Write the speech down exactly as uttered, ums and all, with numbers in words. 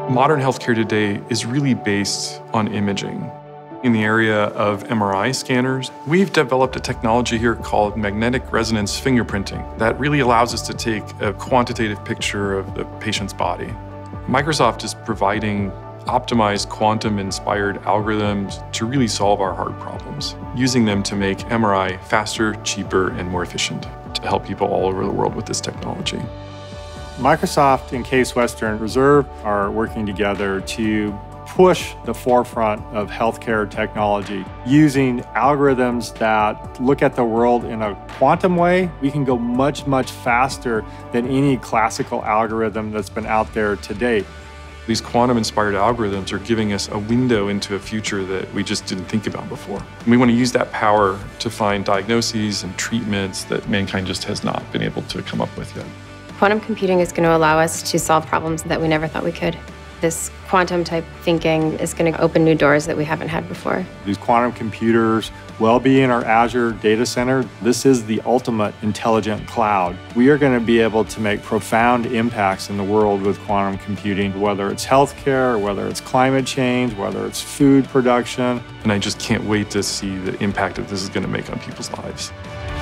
Modern healthcare today is really based on imaging. In the area of M R I scanners, we've developed a technology here called magnetic resonance fingerprinting that really allows us to take a quantitative picture of the patient's body. Microsoft is providing optimized quantum-inspired algorithms to really solve our hard problems, using them to make M R I faster, cheaper, and more efficient to help people all over the world with this technology. Microsoft and Case Western Reserve are working together to push the forefront of healthcare technology. Using algorithms that look at the world in a quantum way, we can go much, much faster than any classical algorithm that's been out there to date. These quantum-inspired algorithms are giving us a window into a future that we just didn't think about before. And we want to use that power to find diagnoses and treatments that mankind just has not been able to come up with yet. Quantum computing is going to allow us to solve problems that we never thought we could. This quantum-type thinking is going to open new doors that we haven't had before. These quantum computers will be in our Azure data center. This is the ultimate intelligent cloud. We are going to be able to make profound impacts in the world with quantum computing, whether it's healthcare, whether it's climate change, whether it's food production. And I just can't wait to see the impact that this is going to make on people's lives.